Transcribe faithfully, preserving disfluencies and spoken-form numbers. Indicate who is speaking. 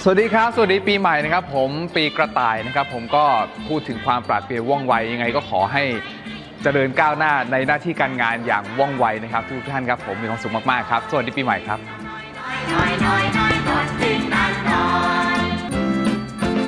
Speaker 1: สวัสดีครับสวัสดีปีใหม่นะครับผมปีกระต่ายนะครับผมก็พูดถึงความปราดเปรียวว่องไวยังไงก็ขอให้เจริญก้าวหน้าในหน้าที่การงานอย่างว่องไวนะครับทุกท่านครับผมมีความสุขมากๆครับสวัสดีปีใหม่ครับ